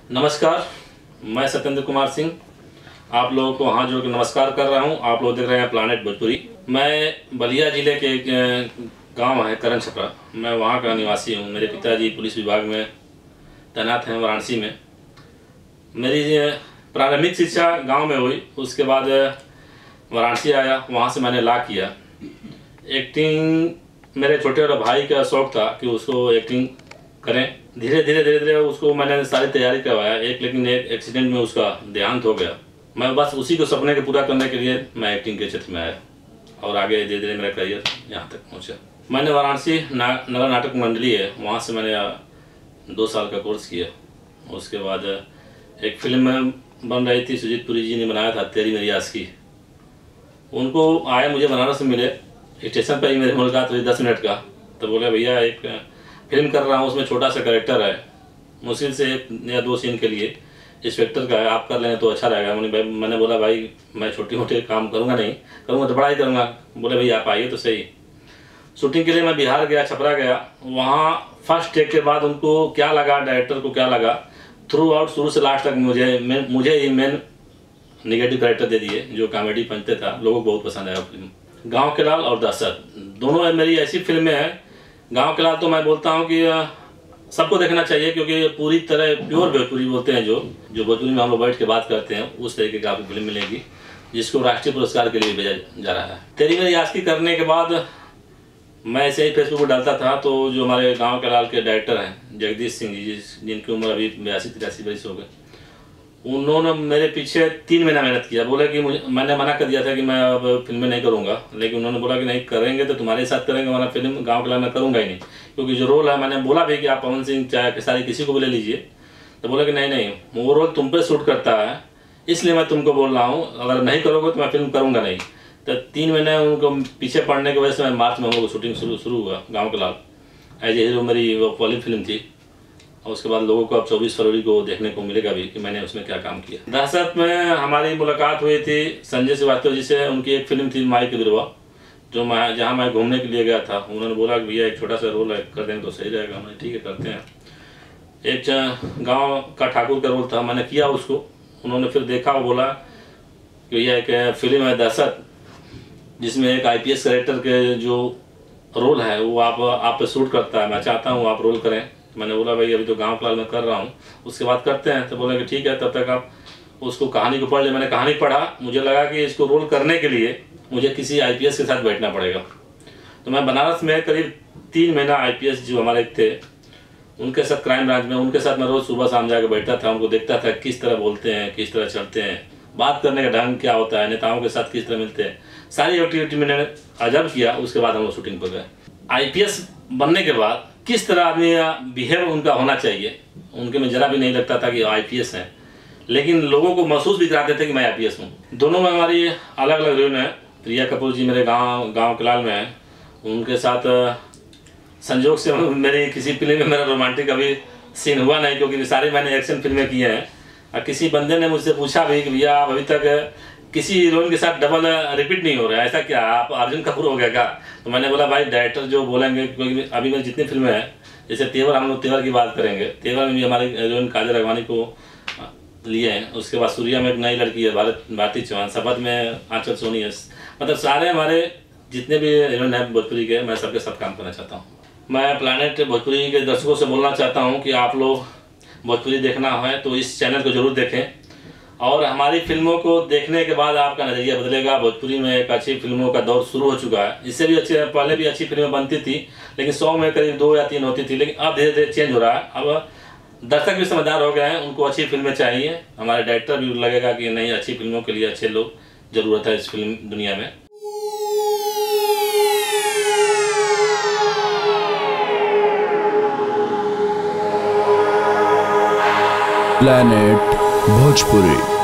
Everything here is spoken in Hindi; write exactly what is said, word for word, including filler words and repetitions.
नमस्कार, मैं सत्येंद्र कुमार सिंह आप लोगों को हाथ जोड़ के नमस्कार कर रहा हूं। आप लोग देख रहे हैं प्लानेट भोजपुरी। मैं बलिया जिले के एक गांव है करण छपरा, मैं वहां का निवासी हूं। मेरे पिताजी पुलिस विभाग में तैनात हैं वाराणसी में। मेरी प्रारंभिक शिक्षा गांव में हुई, उसके बाद वाराणसी आया, वहां से मैंने लॉ किया। एक्टिंग मेरे छोटे वाले भाई का शौक़ था कि उसको एक्टिंग करें। धीरे धीरे धीरे धीरे उसको मैंने सारी तैयारी करवाया, एक लेकिन एक एक्सीडेंट में उसका देहांत हो गया। मैं बस उसी को सपने को पूरा करने के लिए मैं एक्टिंग के क्षेत्र में आया और आगे धीरे धीरे मेरा करियर यहाँ तक पहुँचा। मैंने वाराणसी ना, नगर नाटक मंडली है, वहाँ से मैंने दो साल का कोर्स किया। उसके बाद एक फिल्म बन रही थी, सुजीत पुरी जी ने बनाया था, तेरी मेरी आस की। उनको आए, मुझे बनारस में मिले, स्टेशन पर ही मेरी मुलाकात हुई दस मिनट का। तो बोले भैया एक फिल्म कर रहा हूँ, उसमें छोटा सा कैरेक्टर है, मुश्किल से एक या दो सीन के लिए इंस्पेक्टर का है, आप कर लेंगे तो अच्छा रहेगा। मैंने मैंने बोला भाई मैं छोटे मोटे काम करूँगा नहीं, करूँगा तो बड़ा ही करूँगा। बोले भैया आप आइए तो सही। शूटिंग के लिए मैं बिहार गया, छपरा गया। वहाँ फर्स्ट टेक के बाद उनको क्या लगा, डायरेक्टर को क्या लगा, थ्रू आउट शुरू से लास्ट तक मुझे मुझे ही मेन निगेटिव कैरेक्टर दे दिए, जो कॉमेडी पंचते था। लोगों को बहुत पसंद आया फिल्म। गाँव के लाल और दशरथ दोनों मेरी ऐसी फिल्में हैं। गाँव के लाल तो मैं बोलता हूँ कि सबको देखना चाहिए, क्योंकि पूरी तरह प्योर भोजपुरी बोलते हैं, जो जो भोजपुरी में हम लोग बैठ के बात करते हैं, उस तरीके की आपको फिल्म मिलेगी, जिसको राष्ट्रीय पुरस्कार के लिए भेजा जा रहा है। तेरी मेरी आस की करने के बाद मैं ऐसे ही फेसबुक पर डालता था, तो जो हमारे गाँव के लाल के डायरेक्टर हैं जगदीश सिंह जी, जिनकी उम्र अभी बयासी तिरासी बरस हो गए, उन्होंने मेरे पीछे तीन महीना मेहनत किया। बोले कि मुझे, मैंने मना कर दिया था कि मैं अब फिल्में नहीं करूंगा, लेकिन उन्होंने बोला कि नहीं करेंगे तो तुम्हारे साथ करेंगे, वरना फिल्म गांव के लाल मैं करूंगा ही नहीं। क्योंकि जो रोल है, मैंने बोला भी कि आप पवन सिंह चाहे खेसारी किसी को भी ले लीजिए, तो बोले कि नहीं नहीं वो रोल तुम पे शूट करता है, इसलिए मैं तुमको बोल रहा हूँ, अगर नहीं करोगे तो मैं फिल्म करूँगा नहीं। तो तीन महीने उनको पीछे पड़ने की वजह से मैं मार्च में हम लोग शूटिंग शुरू शुरू हुआ गाँव के लाल। एज ए हीरो मेरी वो पहली फिल्म थी, और उसके बाद लोगों को अब चौबीस फरवरी को देखने को मिलेगा भी कि मैंने उसमें क्या काम किया। दशरथ में हमारी मुलाकात हुई थी संजय श्रीवास्तव जी से। उनकी एक फिल्म थी माई के बिरवा, जो मैं जहाँ मैं घूमने के लिए गया था। उन्होंने बोला कि भैया एक छोटा सा रोल है, कर देंगे तो सही रहेगा। मैंने ठीक है करते हैं। एक गाँव का ठाकुर का रोल था, मैंने किया उसको। उन्होंने फिर देखा और बोला कि भैया एक फिल्म है दशरथ, जिसमें एक आई पी एस कैरेक्टर के जो रोल है वो आप आप पे शूट करता है, मैं चाहता हूँ आप रोल करें। मैंने बोला भाई अभी तो गांव के लाल में कर रहा हूँ, उसके बाद करते हैं। तो बोला कि ठीक है, तब तक आप उसको कहानी को पढ़ ले। मैंने कहानी पढ़ा, मुझे लगा कि इसको रोल करने के लिए मुझे किसी आई पी एस के साथ बैठना पड़ेगा। तो मैं बनारस में करीब तीन महीना आई पी एस जो हमारे थे उनके साथ, क्राइम ब्रांच में, उनके साथ मैं रोज़ सुबह शाम जाकर बैठता था। उनको देखता था किस तरह बोलते हैं, किस तरह चलते हैं, बात करने का ढंग क्या होता है, नेताओं के साथ किस तरह मिलते हैं, सारी एक्टिविटी मैंने ऑब्जर्व किया। उसके बाद हम लोग शूटिंग पर गए। आई पी एस बनने के बाद किस तरह आदमी बिहेव उनका होना चाहिए, उनके में जरा भी नहीं लगता था कि आई पी एस हैं, लेकिन लोगों को महसूस भी कराते थे कि मैं आई पी एस हूँ। दोनों में हमारी अलग अलग हीरोइन है। प्रिया कपूर जी मेरे गांव गांव के लाल में है, उनके साथ संजोग से मेरी किसी फिल्म में मेरा रोमांटिक अभी सीन हुआ नहीं, क्योंकि सारी मैंने एक्शन फिल्में की हैं। और किसी बंदे ने मुझसे पूछा भी कि भैया आप अभी तक किसी हीरोइन के साथ डबल रिपीट नहीं हो रहा है, ऐसा क्या, आप अर्जुन कपूर हो गया क्या? तो मैंने बोला भाई डायरेक्टर जो बोलेंगे, क्योंकि अभी मेरी जितनी फिल्में हैं, जैसे तेवर, हम लोग तेवर की बात करेंगे, तेवर में भी हमारी हीरोइन काजल अगवानी को लिए हैं। उसके बाद सूर्या में एक नई लड़की है भारत भारती चौहान, शपथ में आंचल सोनी है। मतलब सारे हमारे जितने भी हीरोइन हैं भोजपुरी के, मैं सबके साथ काम करना चाहता हूँ। मैं प्लानेट भोजपुरी के दर्शकों से बोलना चाहता हूँ कि आप लोग भोजपुरी देखना है तो इस चैनल को जरूर देखें, और हमारी फिल्मों को देखने के बाद आपका नज़रिया बदलेगा। भोजपुरी में एक अच्छी फिल्मों का दौर शुरू हो चुका है। इससे भी अच्छे, पहले भी अच्छी फिल्में बनती थी, लेकिन सौ में करीब दो या तीन होती थी, लेकिन अब धीरे धीरे चेंज हो रहा है। अब दर्शक भी समझदार हो गए हैं, उनको अच्छी फिल्में चाहिए। हमारे डायरेक्टर भी लगेगा कि नहीं, अच्छी फिल्मों के लिए अच्छे लोग ज़रूरत है इस फिल्म दुनिया में। प्लैनेट भोजपुरी।